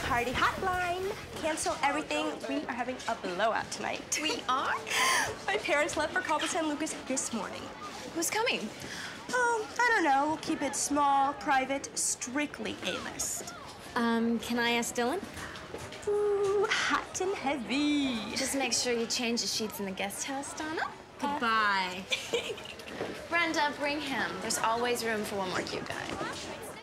Party hotline. Cancel everything. We are having a blowout tonight. We are? My parents left for Cabo San Lucas this morning. Who's coming? Oh, I don't know. We'll keep it small, private, strictly A-list. Can I ask Dylan? Ooh, hot and heavy. Just make sure you change the sheets in the guest house, Donna. Goodbye. Brenda, bring him. There's always room for one more cute guy.